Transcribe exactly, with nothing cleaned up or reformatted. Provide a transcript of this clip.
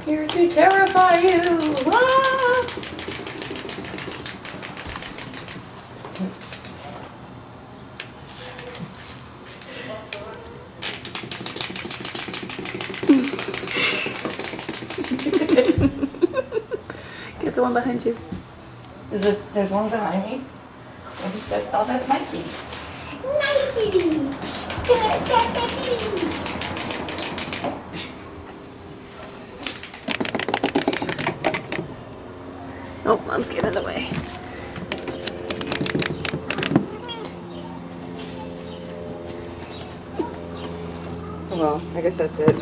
Here to terrify you. Ah! Get the one behind you. Is it, there's one behind me? What is that? Oh, that's my kitty. My kitty. That's my kitty. Oh, Mom's getting in the way. Well, I guess that's it.